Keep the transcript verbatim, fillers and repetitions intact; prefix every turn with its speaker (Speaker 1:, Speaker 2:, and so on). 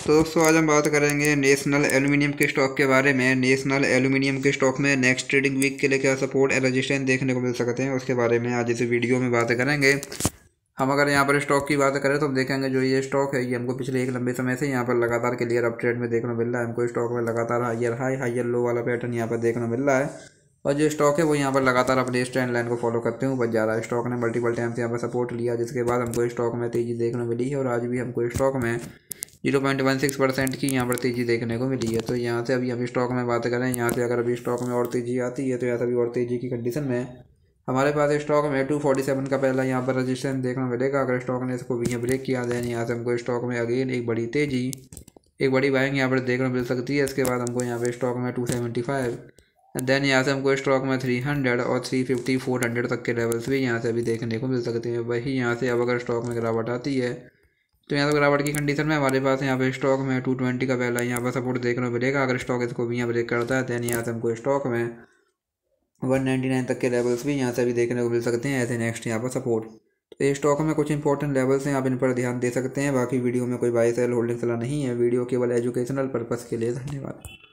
Speaker 1: तो दोस्तों आज हम बात करेंगे नेशनल एल्यूमिनियम के स्टॉक के बारे में। नेशनल एल्यूमिनियम के स्टॉक में नेक्स्ट ट्रेडिंग वीक के लिए क्या सपोर्ट एंड रेजिस्टेंस देखने को मिल सकते हैं, उसके बारे में आज इस वीडियो में बात करेंगे। हम अगर यहाँ पर स्टॉक की बात करें तो हम देखेंगे जो ये स्टॉक है ये हमको पिछले एक लंबे समय से यहाँ पर लगातार क्लियर अप ट्रेंड में देखने को मिल रहा है। हमको स्टॉक में लगातार हायर हाई हायर लो वाला पैटर्न यहाँ पर देखने को मिल रहा है और जो स्टॉक है वो यहाँ पर लगातार अपने इस ट्रेंड लाइन को फॉलो करते हुए ऊपर जा रहा है। स्टॉक ने मल्टीपल टाइम से यहाँ पर सपोर्ट लिया, जिसके बाद हमको स्टॉक में तेजी देखने को मिली है और आज भी हमको स्टॉक में zero point one six percent की यहाँ पर तेज़ी देखने को मिली है। तो यहाँ से अभी हम स्टॉक में बात करें, यहाँ से अगर अभी स्टॉक में और तेज़ी आती है तो यहाँ से अभी और तेज़ी की कंडीशन में हमारे पास स्टॉक में टू फोर्टी सेवन का पहला यहाँ पर रजिस्ट्रेशन देखने को मिलेगा। अगर स्टॉक ने इसको भी ब्रेक किया दें यहाँ से हमको स्टॉक में अगेन एक बड़ी तेज़ी एक बड़ी बाइंग यहाँ पर देखने को मिल सकती है। इसके बाद हमको यहाँ पर स्टॉक में टू सेवेंटी फाइव देन यहाँ से हमको स्टॉक में थ्री हंड्रेड और थ्री फिफ्टी फोर हंड्रेड तक के लेवल्स भी यहाँ से अभी देखने को मिल सकते हैं। वही यहाँ से अब अगर स्टॉक में गिरावट आती है तो यहाँ पर गिरावट की कंडीशन में हमारे पास यहाँ पे स्टॉक में टू ट्वेंटी का पहला यहाँ पर सपोर्ट देखने को मिलेगा। अगर स्टॉक इसको भी यहाँ ब्रेक करता है तो यहाँ से हमको स्टॉक में वन नाइन्टी नाइन तक के लेवल्स भी यहाँ से भी देखने को मिल सकते हैं ऐसे नेक्स्ट यहाँ पर सपोर्ट। तो ये स्टॉक में कुछ इंपॉर्टेंट लेवल्स हैं, आप इन पर ध्यान दे सकते हैं। बाकी वीडियो में कोई बाई सेल होल्डिंग सलाह नहीं है, वीडियो केवल एजुकेशनल पर्पज़ के लिए। धन्यवाद।